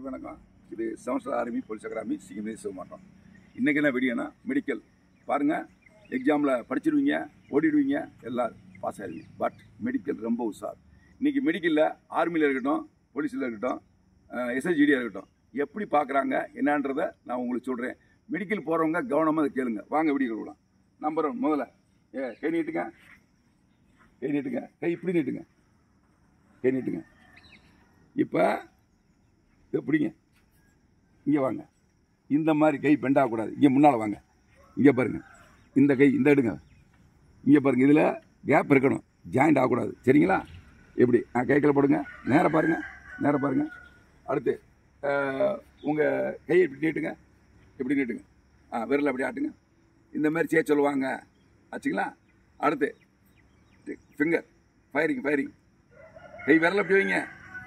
அனைவருக்கும் வணக்கம். இது செவன்ஸ்டார் ஆர்மி போலீஸ் அகாடமி சிங்கமேஸ்வர மாட்டோம். இன்றைக்கி என்ன வீடியோனா மெடிக்கல் பாருங்கள். எக்ஸாமில் படிச்சிருவீங்க, ஓடிடுவீங்க, எல்லாம் பாஸ் ஆகிடுவீங்க. பட் மெடிக்கல் ரொம்ப உஷார். இன்றைக்கி மெடிக்கலில் ஆர்மியில் இருக்கட்டும், போலீஸில் இருக்கட்டும், எஸ்எஸ்ஜிடியாக இருக்கட்டும், எப்படி பார்க்குறாங்க என்னன்றதை நான் உங்களுக்கு சொல்கிறேன். மெடிக்கல் போகிறவங்க கவனமாக அதை கேளுங்க. வாங்க வீடியோ கொடுக்கலாம். நம்பர் 1 முதல்ல கை நீட்டுங்க, கை நீட்டுங்க, கை இப்படி நீட்டுங்க, கை நீட்டுங்க. இப்போ எப்படிங்க இங்கே வாங்க. இந்த மாதிரி கை பெண்டாகக்கூடாது. இங்கே முன்னால் வாங்க. இங்கே பாருங்கள், இந்த கை இந்த எடுங்க. இங்கே பாருங்கள், இதில் கேப் இருக்கணும், ஜாயிண்ட் ஆகக்கூடாது. சரிங்களா? எப்படி கைக்கில் போடுங்க. நேராக பாருங்கள், நேராக பாருங்கள். அடுத்து உங்கள் கையை இப்படி நீட்டுங்க, இப்படி நீட்டுங்க. விரலை அப்படி ஆட்டுங்க. இந்த மாதிரி செய்ய சொல்லுவாங்க. ஆச்சுங்களா? அடுத்து ஃபிங்கர் ஃபயரிங், ஃபயரிங். கை விரலை அப்படி வைங்க,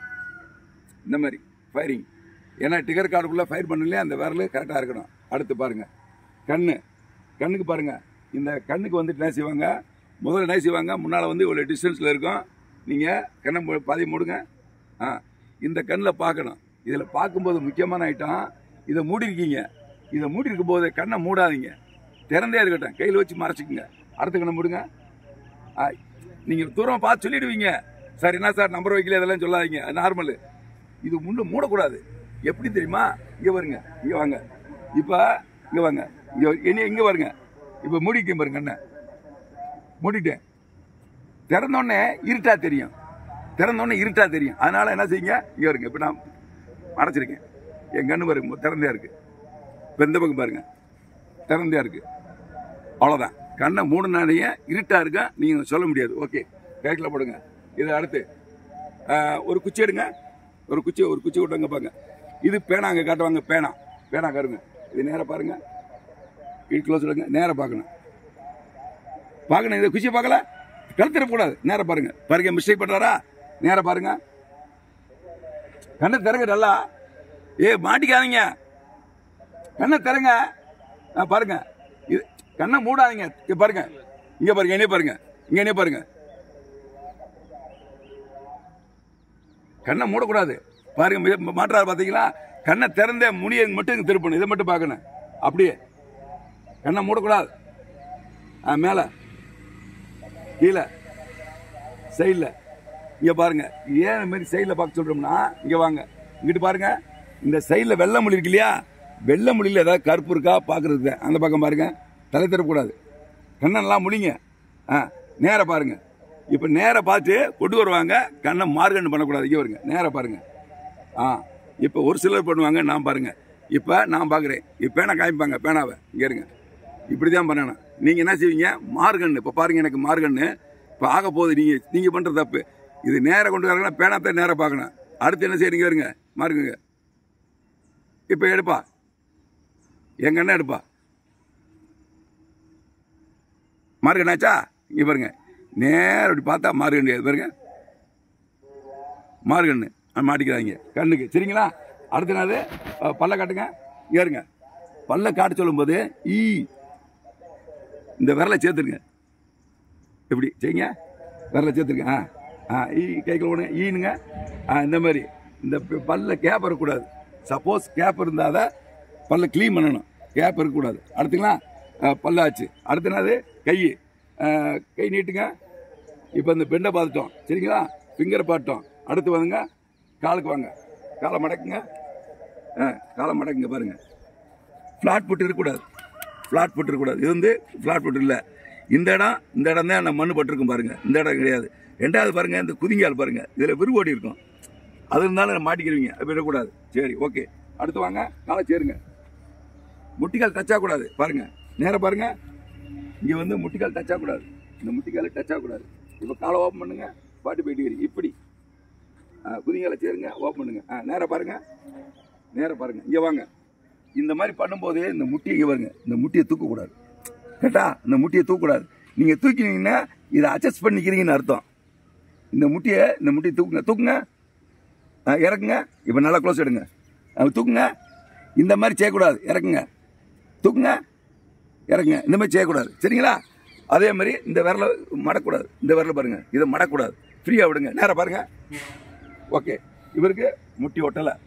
இந்த மாதிரி ஃபயரிங். ஏன்னா டிகர் கார்டுக்குள்ளே ஃபயர் பண்ணலையே, அந்த விரல் கரெக்டாக இருக்கணும். அடுத்து பாருங்கள் கண்ணுக்கு பாருங்கள். இந்த கண்ணுக்கு வந்துட்டு என்ன செய்வாங்க, முதல்ல என்ன செய்வாங்க, முன்னால் வந்து இவ்வளோ டிஸ்டன்ஸில் இருக்கும். நீங்கள் கண்ணை பாதி மூடுங்க. இந்த கண்ணில் பார்க்கணும். இதில் பார்க்கும்போது முக்கியமான ஐட்டம், இதை மூடிருக்கீங்க. இதை மூடி இருக்கும் போது கண்ணை மூடாதீங்க, திறந்தே இருக்கட்டும். கையில் வச்சு மறைச்சிக்கங்க. அடுத்த கண்ணை மூடுங்க. நீங்கள் தூரம் பார்த்து சொல்லிடுவீங்க, சார் என்ன சார் நம்பர் வைக்கல, இதெல்லாம் சொல்லாதீங்க, அது நார்மலு. இது முன்னு மூடக்கூடாது. எப்படி தெரியுமா? இங்கே வருங்க, இங்கே வாங்க. இப்போ இங்கே வாங்க, இங்கே வருங்க. இப்போ மூடிக்க பாருங்க, கண்ணை மூடிட்டேன். திறந்தோடனே இருட்டா தெரியும், திறந்தோடனே இருட்டா தெரியும். அதனால என்ன செய்யுங்க, இங்கே வருங்க. இப்போ நான் அடைச்சிருக்கேன், என் கண்ணு பாருங்க திறந்தே இருக்கு. இப்போ இந்த பக்கம் பாருங்க, திறந்தே இருக்கு. அவ்வளோதான். கண்ணை மூணுனாலேயே இருட்டா இருக்கா, நீங்கள் சொல்ல முடியாது. ஓகே, கைக்கில் போடுங்க. இது அடுத்து ஒரு குச்சி எடுங்க. ஒரு குச்சி விட்டுங்க. பாருங்க, இது பேனா அங்கே காட்டுவாங்க. பேனா கருங்க. இது நேராக பாருங்க, இது க்ளோஸ் எடுங்க. நேராக பார்க்கணும். இந்த குச்சியை பார்க்கல, கழுத்திடக்கூடாது. நேராக பாருங்க. பாருங்க, மிஸ்டேக் பண்ணுறாரா? நேராக பாருங்க. கண்ணை திறங்க நல்லா. மாட்டிக்காதீங்க, கண்ணை திறங்க. பாருங்க, இது கண்ணை மூடாதீங்க. பாருங்க, இங்கே பாருங்க, என்னைய பாருங்க, இங்கே என்னைய பாருங்க. கண்ணை மூடக்கூடாது. பாருங்க, மாற்றாரு பார்த்தீங்களா? கண்ணை திறந்த முனியை மட்டும் திருப்பணும். இதை மட்டும் பார்க்கணும். அப்படியே கண்ணை மூடக்கூடாது. மேலே கீழே சைடில். இங்கே பாருங்க, ஏன் இந்த மாதிரி சைடில் பார்க்க சொல்கிறோம்னா, இங்கே வாங்க, இங்கிட்டு பாருங்க. இந்த சைடில் வெள்ளை மொழி இருக்கு இல்லையா, வெள்ளை மொழியில் ஏதாவது கருப்பு இருக்கா பார்க்குறதுக்கு அந்த பக்கம் பாருங்க. தலை தரக்கூடாது. கண்ணை நல்லா முடிங்க. நேராக பாருங்க. இப்போ நேராக பார்த்து கொண்டு வருவாங்க. கண்ணை மார்கண்டு பண்ணக்கூடாது. இங்கே வருங்க, நேராக பாருங்க. இப்போ ஒரு சிலர் பண்ணுவாங்க, நான் பாருங்க. இப்போ நான் பார்க்குறேன். இப்போ பேனா காமிப்பாங்க, பேனாவை இங்கே இருங்க. இப்படி தான் பண்ணணும். நீங்கள் என்ன செய்வீங்க, மார்கண்ணு. இப்போ பாருங்க, எனக்கு மார்கண்ணு இப்போ ஆக போகுது. நீங்கள் பண்ணுற தப்பு. இது நேராக கொண்டு வராங்கன்னா பேனாத்தை நேராக பார்க்கணும். அடுத்து என்ன செய்றீங்க வருங்க, மார்க்குங்க. இப்போ எடுப்பா, என் கண்ணை எடுப்பா. மார்கண்ணாச்சா? இங்கே பாருங்க, நேரம் அப்படி பார்த்தா மார்கண்ணு பாருங்க. மார்கண்ணு மாட்டிக்கிறாங்க கண்ணுக்கு. சரிங்களா? அடுத்த நாள் பல்ல காட்டுங்க. இங்கே இருங்க. பல்ல காட்ட சொல்லும்போது இந்த விரலை சேர்த்துருங்க. எப்படி செய்யுங்க, விரலை சேர்த்துருங்க. கைக்குள்ள போடுங்க. ஈனுங்க. இந்த மாதிரி இந்த பல்ல கேப் இருக்கக்கூடாது. சப்போஸ் கேப் இருந்தால் தான் பல்ல க்ளீன் பண்ணணும். கேப் இருக்கக்கூடாது. அடுத்துங்களா? பல்லாச்சு. அடுத்த நாள் கை நீட்டுங்க. இப்போ இந்த பெண்டை பார்த்துட்டோம். சரிங்களா? ஃபிங்கரை பார்த்துட்டோம். அடுத்து வந்துங்க, காலுக்கு வாங்க. காலை மடக்குங்க. காலை மடக்குங்க. பாருங்க, ஃப்ளாட் போட்டு இருக்கக்கூடாது. ஃப்ளாட் போட்டு இருக்கக்கூடாது. இது வந்து ஃப்ளாட் போட்டு இல்லை. இந்த இடம் தான் நம்ம மண்ணு பட்டிருக்கும் பாருங்க. இந்த இடம் கிடையாது. ரெண்டாவது பாருங்க, இந்த குதிங்கால் பாருங்க, இதில் விருவோடி இருக்கும். அது இருந்தாலும் மாட்டிக்கிறீங்க. அது விடக்கூடாது. சரி, ஓகே. அடுத்து வாங்க, காலை சேருங்க. முட்டிக்கால் டச் ஆகக்கூடாது. பாருங்க, நேராக பாருங்க. இங்கே வந்து முட்டிக்கால் டச் ஆகக்கூடாது. இந்த முட்டிக்கால் டச் ஆகக்கூடாது. இப்போ காலை ஓப்பன் பண்ணுங்க. 45 டிகிரி இப்படி. குதிங்கால சேருங்க, ஓப்பன் பண்ணுங்க. நேராக பாருங்க, நேராக பாருங்க. இங்கே வாங்க. இந்த மாதிரி பண்ணும்போது இந்த முட்டியை இங்கே பாருங்க. இந்த முட்டியை தூக்கக்கூடாது. கேட்டா, இந்த முட்டியை தூக்கக்கூடாது. நீங்கள் தூக்கினீங்கன்னா இதை அட்ஜஸ்ட் பண்ணிக்கிறீங்கன்னு அர்த்தம். இந்த முட்டியை தூக்குங்க. இறக்குங்க. இப்போ நல்லா க்ளோஸ் எடுங்க. தூக்குங்க. இந்த மாதிரி செய்யக்கூடாது. இறக்குங்க, தூக்குங்க, இறக்குங்க. இந்த மாதிரி செய்யக்கூடாது. சரிங்களா? அதே மாதிரி இந்த விரலை மடக்கூடாது. இந்த விரலை பாருங்க, இதை மடக்கூடாது. ஃப்ரீயாக விடுங்க. நேராக பாருங்க. ஓகே. இவருக்கு முட்டி ஒட்டலை.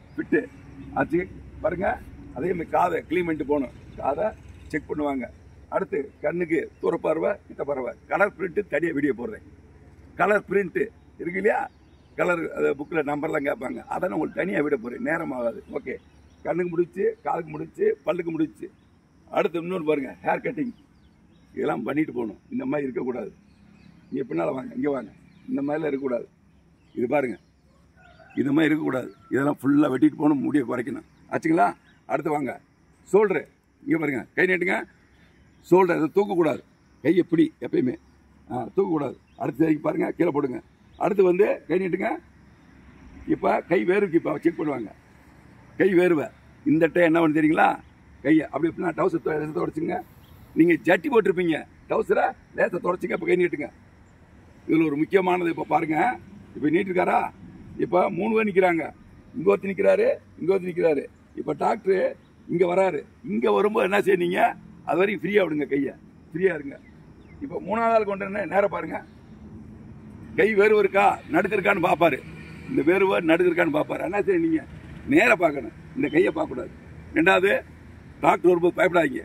ஃபிட்டு ஆச்சு பாருங்க. அதே மாதிரி காதை க்ளீன் பண்ணிட்டு போகணும். காதை செக் பண்ணுவாங்க. அடுத்து கண்ணுக்கு தூர பார்வை கிட்ட பார்வை. கலர் பிரிண்ட்டு தனியாக வீடியோ போடுறேன். கலர் பிரிண்ட்டு இருக்கு இல்லையா, கலர் அதை புக்கில் நம்பர்லாம் கேட்பாங்க. அதை நான் உங்களுக்கு தனியாக வீடியோ போடுறேன், நேரம் ஆகாது. ஓகே, கண்ணுக்கு முடிச்சு, காதுக்கு முடிச்சு, பல்லுக்கு முடிச்சு. அடுத்து இன்னொரு பாருங்கள், ஹேர் கட்டிங். இதெல்லாம் பண்ணிட்டு போகணும். இந்த மாதிரி இருக்கக்கூடாது. இங்கே பின்னால் வாங்க, இங்கே வாங்க. இந்த மாதிரிலாம் இருக்கக்கூடாது. இது பாருங்கள், இது மாதிரி இருக்கக்கூடாது. இதெல்லாம் ஃபுல்லாக வெட்டிட்டு போகணும், முடியை குறைக்கணும். ஆச்சுங்களா? அடுத்து வாங்க, ஷோல்டரு. இங்கே பாருங்கள், கை நீட்டுங்க. ஷோல்டர் அதை தூக்கக்கூடாது. கையை பிடி எப்பயுமே தூக்கக்கூடாது. அடுத்து வரைக்கும் பாருங்கள், கீழே போடுங்க. அடுத்து வந்து கை நீட்டுங்க. இப்போ கை வேர்வுக்கு இப்போ செக் பண்ணுவாங்க. கை வேர்வை இந்த டை என்ன பண்ணு தெரியுங்களா? கையை அப்படி எப்படின்னா டவுசர் தொடச்சிங்க. நீங்கள் ஜட்டி போட்டிருப்பீங்க, டவுசரை லேசை தொடச்சிங்க. இப்போ கை நீட்டுங்க. இதில் ஒரு முக்கியமானது இப்போ பாருங்கள். இப்போ நீட்டிருக்காரா? இப்போ 3 பேர் நிற்கிறாங்க. இங்கே ஒருத்தர் நிற்கிறாரு, இங்கே ஒருத்தர் நிற்கிறாரு. இப்போ டாக்டரு இங்கே வராரு. இங்கே வரும்போது என்ன செய்யணுங்க? அது வரைக்கும் ஃப்ரீயாக விடுங்க, கையை ஃப்ரீயாக இருங்க. இப்போ 3வது ஆள் கொண்டு என்ன நேரம் பாருங்கள். கை வேர்வை இருக்கா நடுக்கு இருக்கான்னு பார்ப்பாரு. இந்த வேர்வை நடுக்கு இருக்கான்னு பார்ப்பாரு. என்ன செய்ய நேராக பார்க்கணும், இந்த கையை பார்க்கக்கூடாது. 2வது டாக்டர் வரும்போது பயப்படாதீங்க.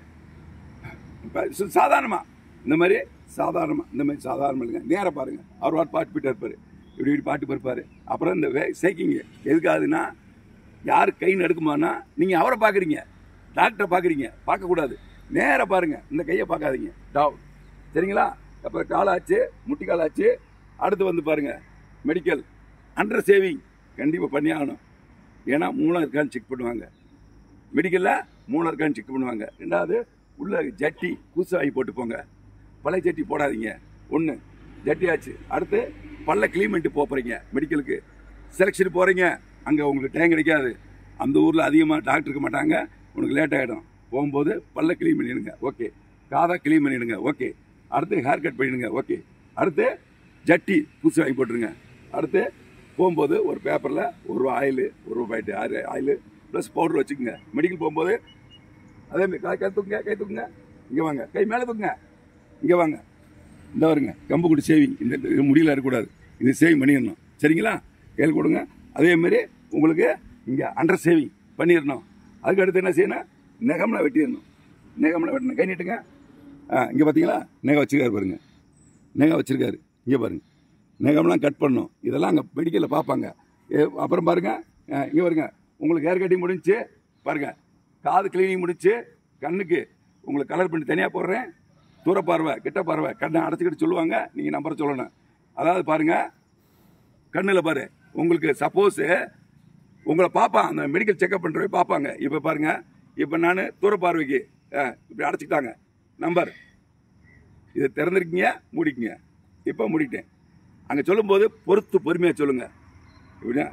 சாதாரணமாக இந்த மாதிரி சாதாரணமாக இல்லைங்க, நேராக பாருங்கள். அவர் பாட்டு போயிட்டு இருப்பார், இப்படி பாட்டு போயிருப்பார். அப்புறம் இந்த சேக்கிங்க எதுக்காதுன்னா, யார் கை நடுக்குமானா நீங்கள் அவரை பார்க்குறீங்க, டாக்டரை பார்க்குறீங்க, பார்க்கக்கூடாது. நேராக பாருங்கள், இந்த கையை பார்க்காதீங்க. டவுன் சரிங்களா? அப்புறம் காலாச்சு, முட்டி காலாச்சு. அடுத்து வந்து பாருங்கள், மெடிக்கல் அண்டர் சேவிங் கண்டிப்பாக பண்ணி ஆகணும். ஏன்னா மூலம் இருக்கான்னு செக் பண்ணுவாங்க. மெடிக்கலில் மூலம் இருக்கான்னு செக் பண்ணுவாங்க. 2வது உள்ள ஜட்டி புதுசு வாங்கி போட்டு போங்க, பழைய ஜட்டி போடாதீங்க. 1 ஜட்டி ஆச்சு. அடுத்து பல்ல க்ளீன் பண்ணிட்டு போகிறீங்க. மெடிக்கலுக்கு செலெக்ஷன் போகிறீங்க, அங்கே உங்களுக்கு டைம் கிடைக்காது. அந்த ஊரில் அதிகமாக டாக்டர் இருக்க மாட்டாங்க, உனக்கு லேட் ஆகிடும். போகும்போது பல்ல க்ளீன் பண்ணிடுங்க. ஓகே, காதை க்ளீன் பண்ணிடுங்க. ஓகே, அடுத்து ஹேர் கட் பண்ணிடுங்க. ஓகே, அடுத்து ஜட்டி புதுசு வாங்கி போட்டுருங்க. அடுத்து போகும்போது ஒரு பேப்பரில் ₹1 ஆயில், ₹1 ஆயில் ப்ளஸ் பவுடர் வச்சுக்கோங்க. மெடிக்கல் போகும்போது அதேமாதிரி கை தூக்குங்க, கை தூக்குங்க. இங்கே வாங்க, கை மேலே தூக்குங்க. இங்கே வாங்க, இந்த வருங்க கம்பு குடி சேவிங். இந்த முடியல இருக்கக்கூடாது, இது சேவிங் பண்ணிடணும். சரிங்களா? கையில் கொடுங்க. அதேமாரி உங்களுக்கு இங்கே அண்டர் சேவிங் பண்ணிடணும். அதுக்கு அடுத்து என்ன செய்யணும்? நெகம்லாம் வெட்டிடணும். நெகம்லாம் வெட்டணும். கை நீட்டுங்க. இங்கே பார்த்தீங்களா, நெகம் வச்சுருக்காரு பாருங்க, நெகம் வச்சுருக்காரு. இங்கே பாருங்கள், நெகம்லாம் கட் பண்ணணும். இதெல்லாம் அங்கே மெடிக்கலில் பார்ப்பாங்க. அப்புறம் பாருங்கள், இங்கே பாருங்க, உங்களுக்கு ஹேர் கட்டிங் முடிஞ்சு பாருங்கள், காது கிளீனிங் முடிச்சு, கண்ணுக்கு உங்களுக்கு கலர் பண்ணி தனியாக போடுறேன். தூர பார்வை கிட்ட பார்வை கண்ணை அடைச்சிக்கிட்டு சொல்லுவாங்க, நீங்கள் நம்பரை சொல்லணும். அதாவது பாருங்கள், கண்ணில் பாரு, உங்களுக்கு சப்போஸு உங்களை பார்ப்பான், அந்த மெடிக்கல் செக்அப் பண்ணுறவே பார்ப்பாங்க. இப்போ பாருங்கள், இப்போ நான் தூர பார்வைக்கு இப்படி அடைச்சிக்கிட்டாங்க நம்பர், இதை திறந்துருக்கீங்க, மூடிக்கிங்க. இப்போ மூடிட்டேன். அங்கே சொல்லும்போது பொறுத்து பொறுமையாக சொல்லுங்கள். இப்படியா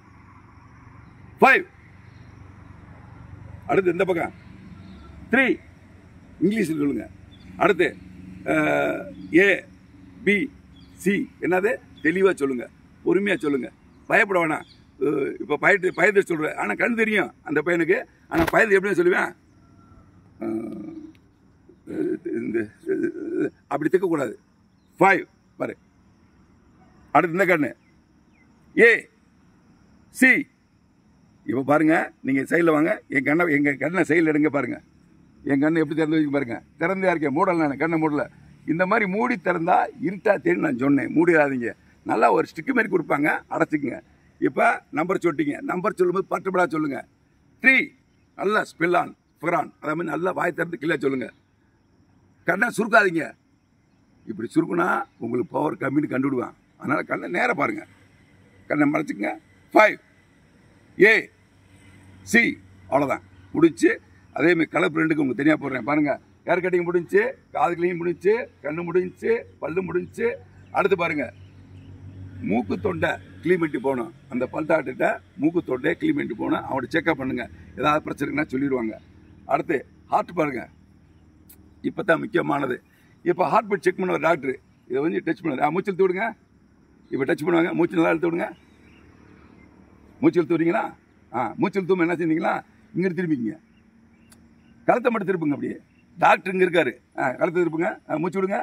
5. அடுத்து இந்த பக்கம் 3 இங்கிலீஷில் சொல்லுங்க. அடுத்து ABC என்னது தெளிவாக சொல்லுங்க, பொறுமையாக சொல்லுங்க, பயப்பட வேணாம். இப்போ பயத்தை சொல்கிறேன், ஆனால் கண் தெரியும் அந்த பையனுக்கு. ஆனால் பயத்தை எப்படின்னு சொல்லுவேன், அப்படி தைக்கக்கூடாது. 5 பாரு. அடுத்து இந்த கண்ணு AC. இப்போ பாருங்க, நீங்கள் சைடில் வாங்க. எங்கள் கண்ணை சைடில் எடுங்க. பாருங்க, என் கண்ணை எப்படி திறந்து வைக்க பாருங்க. திறந்தே இருக்கேன், மூடல, நான் கண்ணை மூடல. இந்த மாதிரி மூடி திறந்தா இருட்டா தெரியும். நான் சொன்னேன் மூடிடாதீங்க. நல்லா ஒரு ஸ்டிக்கு மாதிரி கொடுப்பாங்க, அடைச்சிக்குங்க. இப்போ நம்பர் சொல்லிட்டீங்க. நம்பர் சொல்லும்போது பட்டுப்படா சொல்லுங்க. 3 நல்லா ஸ்பெல்லான் ஃபுரான், அதே மாதிரி நல்லா வாய் திறந்து கிளியா சொல்லுங்க. கண்ணை சுருக்காதீங்க. இப்படி சுருக்குனா உங்களுக்கு பவர் கம்மின்னு கண்டுவிடுவான். அதனால் கண்ணை நேராக பாருங்கள், கண்ணை மறைச்சிக்கங்க. 5AC அவ்வளோதான் முடிச்சு. அதேமாதிரி கலர் பிரிண்ட்டுக்கு உங்களுக்கு தனியாக போடுறேன் பாருங்கள். ஹேர் கட்டிங் முடிஞ்சு, காது கிளீன் முடிஞ்சு, கண்ணு முடிஞ்சு, பல்லு முடிஞ்சு. அடுத்து பாருங்கள், மூக்கு தொண்டை க்ளீன் பண்ணிட்டு போகணும். அந்த பல்டாக்கிட்ட மூக்கு தொண்டையை க்ளீன் பண்ணிட்டு போகணும். அவனை செக்அப் பண்ணுங்கள், ஏதாவது பிரச்சனை இருக்குன்னா சொல்லிடுவாங்க. அடுத்து ஹார்ட் பாருங்கள், இப்போ தான் முக்கியமானது. இப்போ ஹார்ட் பீட் செக் பண்ண ஒரு டாக்டர் இதை வந்து டச் பண்ணுவார். மூச்சு இழுத்து விடுங்க. இப்போ டச் பண்ணுவாங்க, மூச்சு நல்லா இழுத்து விடுங்க. மூச்சு இழுத்து விடுறீங்களா? மூச்சு இழுத்து என்ன செஞ்சீங்களா, இங்கே திரும்பிக்கிங்க. கழுத்தை மட்டும் திருப்புங்க. அப்படியே டாக்டர் இங்கே இருக்காரு, கழுத்தை திருப்புங்க, மூச்சு விடுங்க.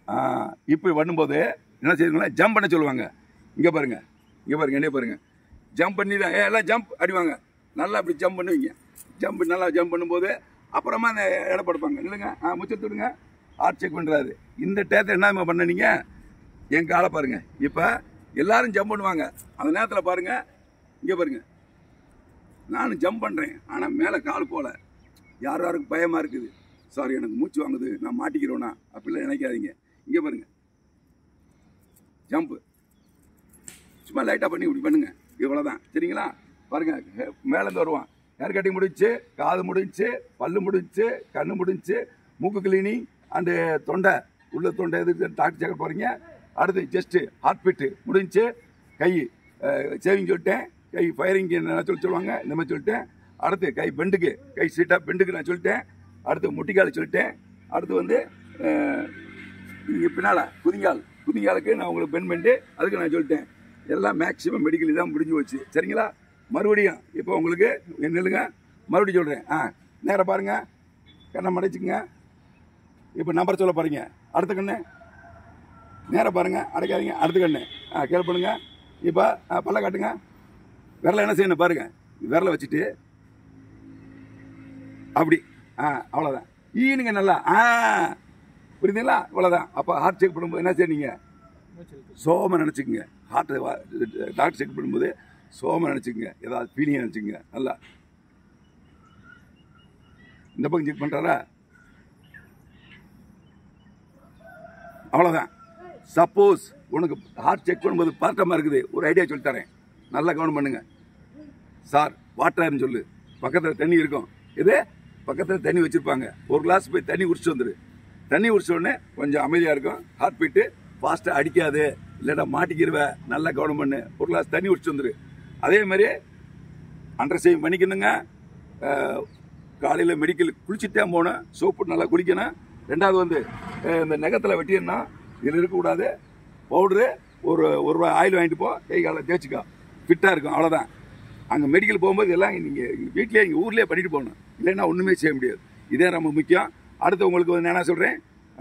இப்படி பண்ணும்போது என்ன செய்யுங்களா, ஜம்ப் பண்ண சொல்லுவாங்க. இங்கே பாருங்கள், இங்கே பாருங்கள், என்ன பாருங்கள். ஜம்ப் பண்ணி தான் எல்லாம் ஜம்ப் அடிவாங்க. நல்லா அப்படி ஜம்ப் பண்ணுவீங்க. நல்லா ஜம்ப் பண்ணும்போது அப்புறமா அந்த இடம் படுப்பாங்க. இல்லைங்க முச்சத்து விடுங்க. ஹார்ட் செக் பண்ணுறாரு. இந்த டயத்தில் என்ன பண்ணீங்க? என் காலை பாருங்க. இப்போ எல்லாரும் ஜம்ப் பண்ணுவாங்க. அந்த நேரத்தில் பாருங்க, இங்கே பாருங்க, நானும் ஜம்ப் பண்ணுறேன். ஆனால் மேலே கால் போல. யாருக்கு பயமாக இருக்குது, சாரி எனக்கு மூச்சு வாங்குது, நான் மாட்டிக்கிறோன்னா அப்படிலாம் நினைக்காதீங்க. இங்கே பாருங்க, ஜம்ப்பு சும்மா லைட்டாக பண்ணி இப்படி பண்ணுங்க. இவ்வளோதான், சரிங்களா? பாருங்க, மேலேருந்து வருவான். ஹேர் கட்டிங் முடிச்சு, காது முடிஞ்சு, பல்லு முடிஞ்சு, கண்ணு முடிஞ்சு, மூக்கு கிளீனிங் அண்டு தொண்டை, உள்ள தொண்டை எதுக்கு டாக்டர் செக் போகிறீங்க. அடுத்து ஜஸ்ட்டு ஹார்ட் பீட்டு முடிஞ்சு, கை சேவிங் சொல்லிட்டேன், கை ஃபயரிங்கு நான் சொல்லுவாங்க, இந்த மாதிரி சொல்லிட்டேன். அடுத்து கை பெண்டுக்கு, கை சீட்டாக பெண்டுக்கு நான் சொல்லிட்டேன். அடுத்து முட்டிக்கால் சொல்லிட்டேன். அடுத்து வந்து இங்கே பின்னால் குதிங்காலுக்கு நான் உங்களுக்கு பெண்ட் பண்ணிட்டு அதுக்கு நான் சொல்லிட்டேன். எல்லாம் மேக்ஸிமம் மெடிக்கல் தான் முடிஞ்சு போச்சு, சரிங்களா? மறுபடியும் இப்போ உங்களுக்கு நில்லுங்க, மறுபடியும் சொல்கிறேன். நேராக பாருங்கள், கண்ணை மடைச்சிங்க. இப்போ நம்பர் சொல்ல பாருங்க. அடுத்த கண்ணு நேராக பாருங்கள், அடைக்காதீங்க. அடுத்த கண்ணு கேள் பண்ணுங்க. இப்போ பல்ல காட்டுங்க. விரலை என்ன செய்யணும் பாருங்கள். விரலை வச்சுட்டு அப்படி அவ்வளோதான். ஈனுங்க நல்லா. புரியுதுங்களா? இவ்வளோதான். அப்போ ஹார்ட் செக் பண்ணும்போது என்ன செய்யணுங்க? சோம நினச்சிக்கங்க. ஹார்ட் டாக்டர் செக் பண்ணும்போது சோம நினச்சிக்கங்க. ஏதாவது ஃபீலிங் நினச்சிக்கங்க. நல்லா இந்த பக்கம் செக் பண்ணுறாரா? அவ்வளோதான். சப்போஸ் உனக்கு ஹார்ட் செக் பண்ணும்போது பதட்டமாக இருக்குது, ஒரு ஐடியா சொல்லித்தரேன், நல்லா கவனம் பண்ணுங்க. சார் வாட்டர்னு சொல்லு. பக்கத்தில் தண்ணி இருக்கும். இது பக்கத்தில் தண்ணி வச்சுருப்பாங்க. ஒரு கிளாஸ் போய் தண்ணி குடிச்சிட்டு வந்துடு. தண்ணி குடிச்ச உடனே கொஞ்சம் அமைதியாக இருக்கும். ஹார்ட் பீட்டு ஃபாஸ்ட்டாக அடிக்காது, இல்லைடா மாட்டிக்கிடுவேன். நல்லா கவனம் பண்ணு. ஒரு கிளாஸ் தண்ணி குடிச்சிட்டு வந்துடு. அதே மாதிரி அண்டர்சேவிங் பண்ணிக்கணுங்க. காலையில் மெடிக்கல் குளிச்சுட்டே போகணும். சோப்பு நல்லா குளிக்கணும். ரெண்டாவது வந்து இந்த நகத்தில் வெட்டினா இதில் இருக்கக்கூடாது. பவுட்ரு ஒரு ரூபாய் ஆயில் வாங்கிட்டு போ, கை காலில் தேய்ச்சிக்கோ, ஃபிட்டாக இருக்கும். அவ்வளோதான். அங்கே மெடிக்கல் போகும்போது எல்லாம் நீங்கள் வீட்டிலே இங்கே ஊர்லேயே பண்ணிட்டு போகணும். இல்லைன்னா ஒன்றுமே செய்ய முடியாது. இதே ரொம்ப முக்கியம். அடுத்து உங்களுக்கு வந்து என்ன சொல்கிறேன்,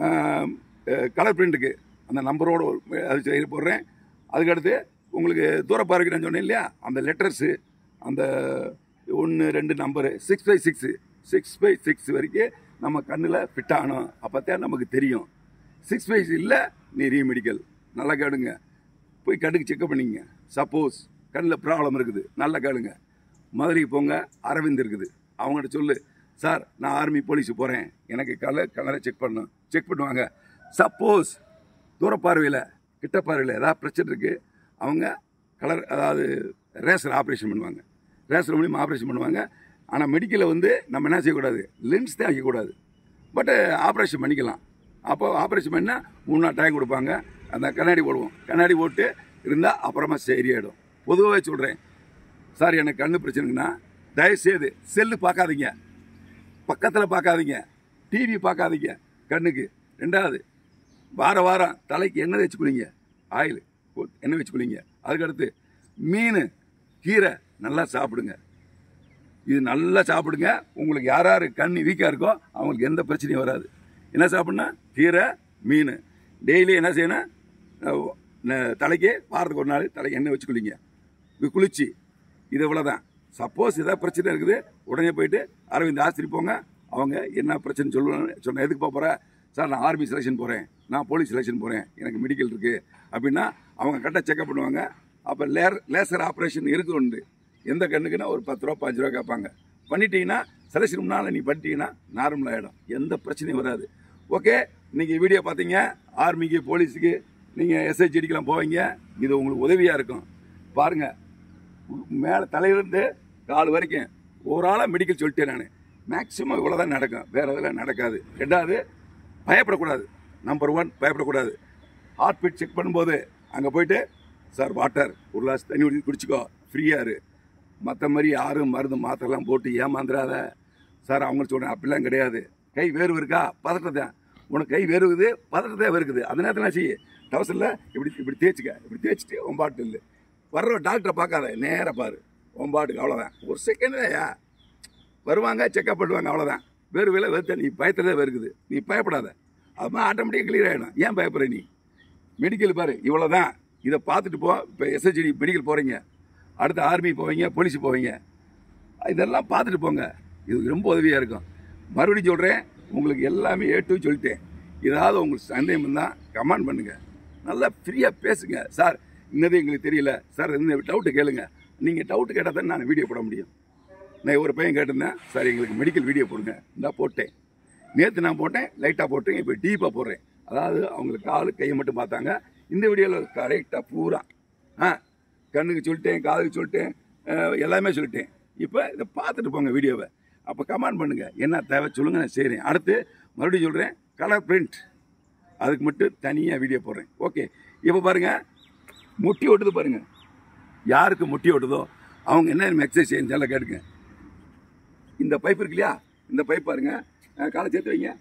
கலர் பிரிண்ட்டுக்கு அந்த நம்பரோடு அது செய்து போடுறேன். அதுக்கடுத்து உங்களுக்கு தூரப்பார்வைக்கு நான் சொன்னேன் இல்லையா, அந்த லெட்டர்ஸு, அந்த 1 2 நம்பரு 6x6 வரைக்கும் நம்ம கண்ணில் ஃபிட் ஆகணும். அப்போ தான் நமக்கு தெரியும். 6 இல்லை, நீ ரீமெடிக்கல் நல்லா கேளுங்க. போய் கண்ணுக்கு செக்அப் பண்ணிங்க. சப்போஸ் கண்ணில் ப்ராப்ளம் இருக்குது, நல்லா கேளுங்க. மதுரைக்கு போங்க, அரவிந்த் இருக்குது, அவங்கள்ட்ட சொல்லு, சார் நான் ஆர்மி போலீஸுக்கு போகிறேன், எனக்கு கலரை செக் பண்ணணும். செக் பண்ணுவாங்க. சப்போஸ் தூர பார்வையில் கிட்ட பார்வையில் ஏதாவது பிரச்சனை இருக்குது, அவங்க கலர் அதாவது ரேசர் ஆப்ரேஷன் பண்ணுவாங்க. ரேசர் மூலியமாக ஆப்ரேஷன் பண்ணுவாங்க. ஆனால் மெடிக்கலில் வந்து நம்ம என்ன செய்யக்கூடாது, லென்ஸ் தான் வைக்கக்கூடாது. பட்டு ஆப்ரேஷன் பண்ணிக்கலாம். அப்போ ஆப்ரேஷன் பண்ணால் 3 நாள் டைம் கொடுப்பாங்க. அந்த கண்ணாடி போடுவோம். கண்ணாடி போட்டு இருந்தால் அப்புறமா சரியாயிடும். பொதுவாகவே சொல்கிறேன், சார் எனக்கு கண்ணு பிரச்சனைன்னா தயவுசெய்து செல்லு பார்க்காதீங்க, பக்கத்தில் பார்க்காதீங்க, டிவி பார்க்காதீங்க கண்ணுக்கு. ரெண்டாவது, வாரம் தலைக்கு எண்ணெய் வச்சுக்குளிங்க, ஆயில் எண்ணெய் வச்சுக்குளிங்க. அதுக்கடுத்து மீன் கீரை நல்லா சாப்பிடுங்க. இது நல்லா சாப்பிடுங்க. உங்களுக்கு யார் கண் வீக்காக இருக்கோ அவங்களுக்கு எந்த பிரச்சனையும் வராது. என்ன சாப்பிட்னா கீரை, மீன். டெய்லி என்ன செய்யணும், தலைக்கு வாரத்துக்கு 1 நாள் தலைக்கு எண்ணெய் வச்சுக்குளிங்க. இது குளிச்சு இது இவ்வளோதான். சப்போஸ் ஏதாவது பிரச்சனை இருக்குது, உடனே போயிட்டு அரவிந்த் ஆஸ்திரி போங்க. அவங்க என்ன பிரச்சனை சொன்ன எதுக்கு போக போகிறேன், சார் நான் ஆர்மி செலெக்ஷன் போகிறேன், நான் போலீஸ் செலெக்ஷன் போகிறேன், எனக்கு மெடிக்கல் இருக்குது அப்படின்னா அவங்க கரெக்டாக செக்அப் பண்ணுவாங்க. அப்போ லேசர் ஆப்ரேஷன் இருக்குன்னு எந்த கண்ணுக்குன்னா ஒரு 10 ரூபா 5 ரூபா கேட்பாங்க. பண்ணிட்டீங்கன்னா செலெக்ஷன் முன்னால் நீ பண்ணிட்டீங்கன்னா நார்மல் ஆகிடும், எந்த பிரச்சனையும் வராது. ஓகே, இன்றைக்கி வீடியோ பார்த்தீங்க. ஆர்மிக்கு போலீஸுக்கு நீங்கள் SHGடிக்கெலாம் போவீங்க, இது உங்களுக்கு உதவியாக இருக்கும். பாருங்கள், மேலே தலையிலேருந்து கால் வரைக்கும் ஒரு ஆளாக மெடிக்கல் சொல்லிட்டேன் நான். மேக்ஸிமம் இவ்வளோ தான் நடக்கும், வேறு இதெல்லாம் நடக்காது. ரெண்டாவது, பயப்படக்கூடாது. நம்பர் 1 பயப்படக்கூடாது. ஹார்ட் பீட் செக் பண்ணும்போது அங்கே போயிட்டு, சார் வாட்டர் ஒரு கிளாஸ் தண்ணி ஊற்றி குடிச்சிக்கோ, ஃப்ரீயாக இரு. மற்ற மாதிரி யாரும் மருந்து மாத்திரலாம் போட்டு ஏமாந்துடாத சார். அவங்க சொல்கிறேன், அப்படிலாம் கிடையாது. கை வேர்வு இருக்கா, பதட்டத்தான். உனக்கு கை வேர்வுது, பதட்டத்தான் இருக்குது. அந்த நேரத்தில் நான் செய்ய டவசரில் இப்படி தேய்ச்சிக்க, இப்படி தேய்ச்சிட்டு ஒம்பாட்டு இல்லை. வர்ற டாக்டரை பார்க்காத, நேராக பாரு, ஒம்பாட்டுக்கு. அவ்வளோதான். ஒரு செகண்ட் தான்யா வருவாங்க, செக்அப் பண்ணுவாங்க, அவ்வளோதான். வேர்வையில் வேர்த்த நீ பயத்துலேயே வருகுது, நீ பயப்படாத. அதுமாதிரி ஆட்டோமேட்டிக்காக கிளியர் ஆகிடும். ஏன் பயப்படுற நீ? மெடிக்கல் பாரு, இவ்வளோ தான். இதை பார்த்துட்டு போ. இப்போ SHG மெடிக்கல் போகிறீங்க, அடுத்து ஆர்மி போவீங்க, போலீஸ் போவீங்க. இதெல்லாம் பார்த்துட்டு போங்க. இது ரொம்ப உதவியாக இருக்கும். மறுபடியும் சொல்கிறேன், உங்களுக்கு எல்லாமே ஏட்டு சொல்லிட்டேன். ஏதாவது உங்களுக்கு சந்தேகம் இருந்தால் கமெண்ட் பண்ணுங்கள். நல்லா ஃப்ரீயாக பேசுங்க. சார் இன்னது எங்களுக்கு தெரியல சார், இந்த டவுட்டு கேளுங்க. நீங்கள் டவுட்டு கேட்டால் தான் நான் வீடியோ போட முடியும். நான் ஒரு பையன் கேட்டிருந்தேன், சார் எங்களுக்கு மெடிக்கல் வீடியோ போடுங்க. இந்தா போட்டேன். நேற்று நான் போட்டேன், லைட்டாக போட்டேன். இப்போ டீப்பாக போடுறேன். அதாவது அவங்களுக்கு காலு கையை மட்டும் பார்த்தாங்க. இந்த வீடியோவில் கரெக்டாக பூரா கண்ணுக்கு சொல்லிட்டேன், காதுக்கு சொல்லிட்டேன், எல்லாமே சொல்லிட்டேன். இப்போ இதை பார்த்துட்டு போங்க வீடியோவை. அப்போ கமெண்ட் பண்ணுங்கள், என்ன தேவை சொல்லுங்கள், நான் செய்கிறேன். அடுத்து மறுபடியும் சொல்கிறேன், கலர் பிரிண்ட் அதுக்கு மட்டும் தனியாக வீடியோ போடுறேன். ஓகே, இப்போ பாருங்கள், முட்டி ஓட்டுது பாருங்கள். யாருக்கு முட்டி ஓட்டுதோ அவங்க என்ன எக்ஸசைஸ் செஞ்சாலும் கேட்டுங்க. இந்த பைப் இருக்கு இல்லையா, இந்த பைப் பாருங்க, காலை சேர்த்து வைங்க.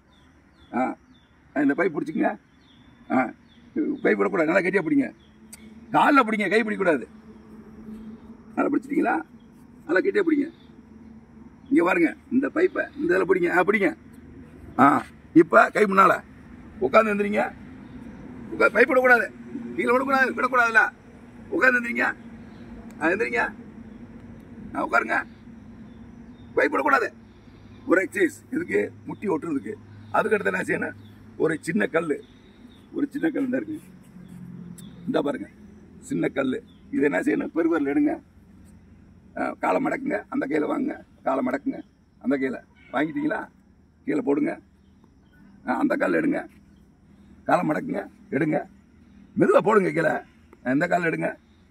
இந்த பைப் பிடிச்சிங்க. பைப் விடக்கூடாது, நல்லா கட்டியாக பிடிங்க. காலில் பிடிங்க, கை பிடிக்கூடாது. நல்லா பிடிச்சிட்டிங்களா? நல்லா கட்டியாக பிடிங்க. இங்கே பாருங்க, இந்த பைப்பை இந்த இதில் பிடிங்க. பிடிங்க. இப்போ கை முன்னால் உட்காந்து எழுந்திரிங்க. பைப் விடக்கூடாது, கீழே விடக்கூடாது, விடக்கூடாதுல்ல. உட்காந்து எழுந்திரிங்க. எழுந்திரிங்க, உட்காருங்க. பைப் விடக்கூடாது. ஒரு எக்ஸசைஸ் இதுக்கு, முட்டி ஓட்டுறதுக்கு. அதுக்கடுத்து என்ன செய்யணும், ஒரு சின்ன கல் தான் இருக்கு, இந்த பாருங்க, சின்ன கல். இது என்ன செய்யணும், பெருவரில் எடுங்க, காலை மடக்குங்க, அந்த கையில் வாங்குங்க. காலை மடக்குங்க, அந்த கையில் வாங்கிட்டீங்களா, கீழே போடுங்க. அந்த காலில் எடுங்க, காலை மடக்குங்க, எடுங்க, மெதுவாக போடுங்க கீழே. இந்த காலில் எடுங்க,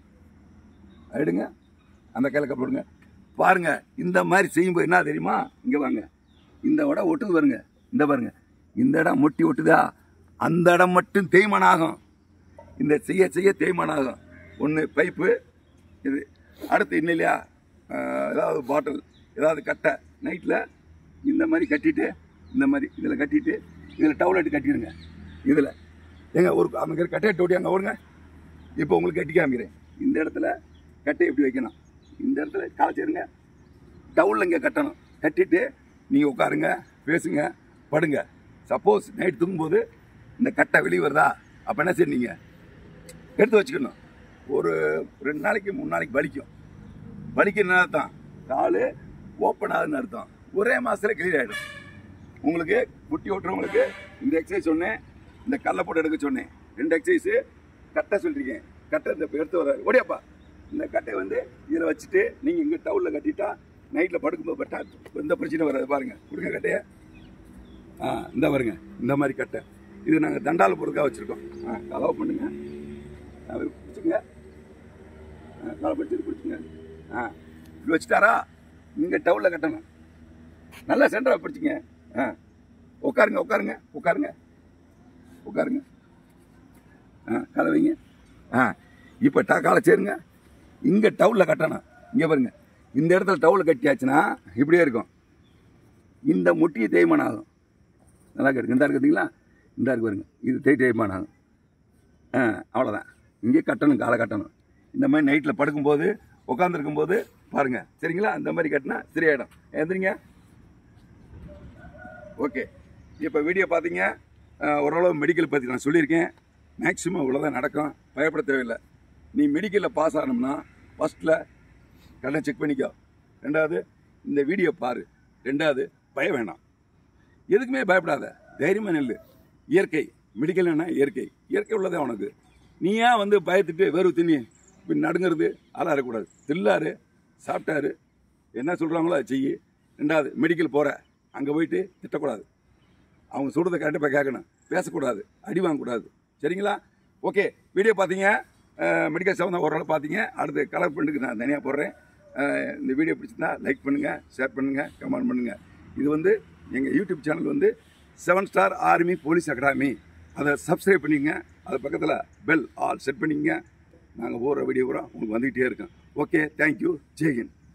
அந்த கையில் போடுங்க. பாருங்க, இந்த மாதிரி செய்யும்போது என்ன தெரியுமா, இங்கே வாங்க, இந்த இடம் ஒட்டுது பாருங்க, இந்த பாருங்க, இந்த இடம் முட்டி ஒட்டுதா, அந்த இடம் மட்டும் தேய்மானம் ஆகும். இந்த செய்ய செய்ய தேய்மானம் ஆகும். ஒன்று பைப்பு இது, அடுத்து இன்னும் இல்லையா, ஏதாவது பாட்டில், ஏதாவது கட்டை நைட்டில் இந்த மாதிரி கட்டிட்டு, இந்த மாதிரி இதில் கட்டிட்டு, இதில் டவுலெட் கட்டிடுங்க. இதில் எங்க ஒரு அமைக்கிற கட்டையை டோட்டி அங்கே ஓடுங்க. இப்போ உங்களுக்கு கட்டி காமிக்கிறேன். இந்த இடத்துல கட்டையை எப்படி வைக்கணும், இந்த இடத்துல காய்ச்சிருங்க, டவுலில் இங்கே கட்டணும். கட்டிட்டு நீங்கள் உட்காருங்க, பேசுங்க, படுங்க. சப்போஸ் நைட் தூங்கும்போது இந்த கட்டை வெளியே வருதா, அப்போ என்ன செய்யுங்க, எடுத்து வச்சுக்கணும். ஒரு 2 நாளைக்கு 3 நாளைக்கு வலிக்கும். வலிக்கிறதுனால அர்த்தம் கால் ஓப்பன் ஆகுதுன்னு அர்த்தம். ஒரே மாதத்தில் கிளியர் ஆகிடும். உங்களுக்கு முட்டி ஓட்டுறவங்களுக்கு இந்த எக்ஸசைஸ் சொன்னேன், இந்த கல்லை போட்டு எடுக்க சொன்னேன். 2 எக்ஸசைஸு கட்டை சொல்லியிருக்கேன். கட்டை இந்த எடுத்து வராது, ஓடியாப்பா. இந்த கட்டையை வந்து இதில் வச்சுட்டு நீங்கள் இங்கே டவுலில் கட்டிட்டா நைட்டில் படுக்கும்போது பட்டா எந்த பிரச்சனையும் வராது. பாருங்கள், கொடுங்க கட்டையை. இந்த பாருங்க, இந்த மாதிரி கட்டை. இது நாங்கள் தண்டால் போகிறதுக்காக வச்சுருக்கோம். கலவை பண்ணுங்க, பிடிச்சிங்க, கலை பிடிச்சுங்க. இப்படி வச்சுட்டாரா, இங்கே டவுலில் கட்டணும். நல்லா சென்டராக பிடிச்சிங்க. உட்காருங்க, உட்காருங்க, உட்காருங்க, உட்காருங்க. காலை வைங்க. இப்போ காலை சேருங்க. இங்கே டவுலில் கட்டணும். இங்கே பாருங்க, இந்த இடத்துல டவுலில் கட்டியாச்சுன்னா இப்படியே இருக்கும். இந்த முட்டியை தேய்மானம் ஆகும். நல்லா கேட்டுங்க. இந்த இருக்குதுங்களா, இந்த இருக்கு பாருங்க, இது தேய்மானம் ஆகும். அவ்வளோதான். இங்கே கட்டணும், காலை கட்டணும். இந்த மாதிரி நைட்டில் படுக்கும்போது உட்காந்துருக்கும்போது பாருங்கள், சரிங்களா? இந்த மாதிரி கட்டினா சரியாயிடும். எந்திரிங்க. ஓகே, இப்போ வீடியோ பார்த்தீங்க. ஓரளவு மெடிக்கல் பற்றி நான் சொல்லியிருக்கேன். மேக்ஸிமம் இவ்வளோதான் நடக்கும், பயப்பட தேவையில்லை. நீ மெடிக்கலில் பாஸ் ஆகணும்னா ஃபஸ்ட்டில் கண்ணை செக் பண்ணிக்கோ. 2வது இந்த வீடியோ பாரு. 2வது பயம் வேணாம், எதுக்குமே பயப்படாத, தைரியமாக நெல். இயற்கை மெடிக்கல் என்ன, இயற்கை உள்ளதே உனக்கு. நீ ஏன் வந்து பயத்துட்டு வெறும் தின்னி இப்படி நடுங்கிறது ஆளாடக்கூடாது. தில்லாரு, சாப்பிட்டாரு, என்ன சொல்கிறாங்களோ அதை செய்யி. 2வது மெடிக்கல் போகிற, அங்கே போயிட்டு திட்டக்கூடாது. அவங்க சொல்கிறத கரெக்டாக போய் கேட்கணும், பேசக்கூடாது, அடி வாங்கக்கூடாது. சரிங்களா? ஓகே, வீடியோ பார்த்தீங்க, மெடிக்கல் சம்மந்தம் ஓரளவு பார்த்தீங்க. அடுத்து கலர் பிரிண்ட்டுக்கு நான் தனியாக போடுறேன். இந்த வீடியோ பிடிச்சிருந்தா லைக் பண்ணுங்கள், ஷேர் பண்ணுங்கள், கமெண்ட் பண்ணுங்கள். இது வந்து எங்கள் யூடியூப் சேனல் வந்து 7 ஸ்டார் ஆர்மி போலீஸ் அகாடமி. அதை சப்ஸ்கிரைப் பண்ணிங்க. அது பக்கத்தில் பெல் ஆல் செட் பண்ணிங்க. நாங்கள் போகிற வீடியோ கூட உங்களுக்கு வந்துக்கிட்டே இருக்கோம். ஓகே, தேங்க்யூ, ஜெய்ஹிந்த்.